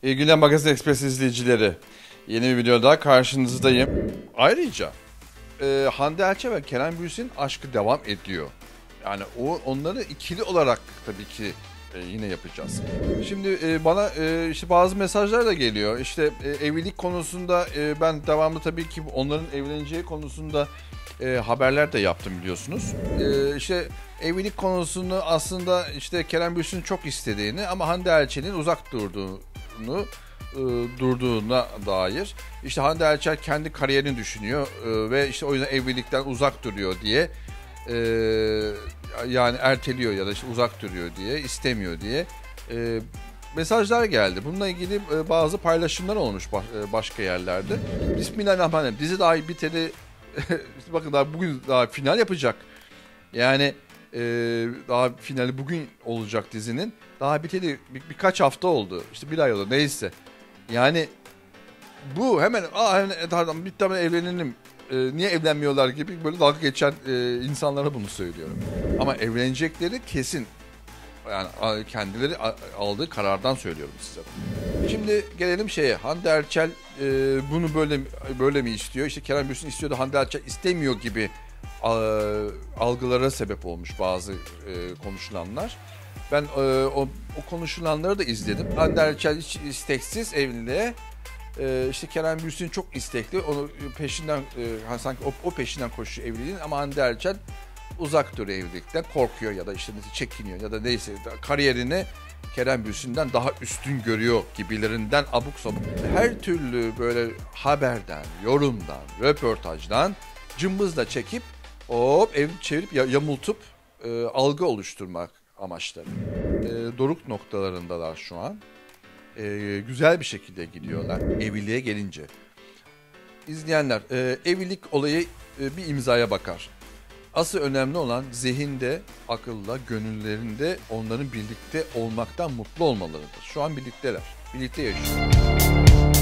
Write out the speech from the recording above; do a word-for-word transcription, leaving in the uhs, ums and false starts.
İyi günler Magazin Express izleyicileri. Yeni bir videoda karşınızdayım. Ayrıca e, Hande Erçel ve Kerem Bürsin'in aşkı devam ediyor. Yani o onları ikili olarak tabii ki e, yine yapacağız. Şimdi e, bana e, işte bazı mesajlar da geliyor. İşte e, evlilik konusunda e, ben devamlı tabii ki onların evleneceği konusunda e, haberler de yaptım biliyorsunuz. E, işte evlilik konusunu aslında işte Kerem Bürsin'in çok istediğini ama Hande Erçel'in uzak durduğunu e, durduğuna dair. İşte Hande Erçel kendi kariyerini düşünüyor e, ve işte o yüzden evlilikten uzak duruyor diye e, yani erteliyor ya da işte uzak duruyor diye, istemiyor diye e, mesajlar geldi. Bununla ilgili e, bazı paylaşımlar olmuş baş, e, başka yerlerde. Bismillahirrahmanirrahim. Dizi daha biteli bakın daha bugün daha final yapacak. Yani e, daha finali bugün olacak dizinin. Daha biteli bir, birkaç hafta oldu. İşte bir ay oldu neyse. Yani bu hemen aa hemen, tamam bitti hemen evlenelim. E, niye evlenmiyorlar gibi böyle dalga geçen e, insanlara bunu söylüyorum. Ama evlenecekleri kesin. Yani kendileri aldığı karardan söylüyorum size. Şimdi gelelim şeye. Hande Erçel e, bunu böyle böyle mi istiyor? İşte Kerem Bürsin istiyordu, Hande Erçel istemiyor gibi e, algılara sebep olmuş bazı e, konuşulanlar. Ben e, o, o konuşulanları da izledim. Hande Erçel hiç isteksiz evliliğe, e, işte Kerem Bürsin çok istekli. Onu peşinden e, sanki o, o peşinden koşuyor evliliğin ama Hande Erçel uzak duruyor evlilikten, korkuyor ya da işte çekiniyor ya da neyse kariyerini Kerem Bürsin'den daha üstün görüyor gibilerinden abuk sabuk. Her türlü böyle haberden, yorumdan, röportajdan cımbızla çekip hop ev çevirip yamultup e, algı oluşturmak amaçları. E, doruk noktalarındalar şu an. E, güzel bir şekilde gidiyorlar evliliğe gelince. İzleyenler e, evlilik olayı e, bir imzaya bakar. Asıl önemli olan zihinde, akılda, gönüllerinde onların birlikte olmaktan mutlu olmalarıdır. Şu an birlikteler, birlikte yaşıyorlar.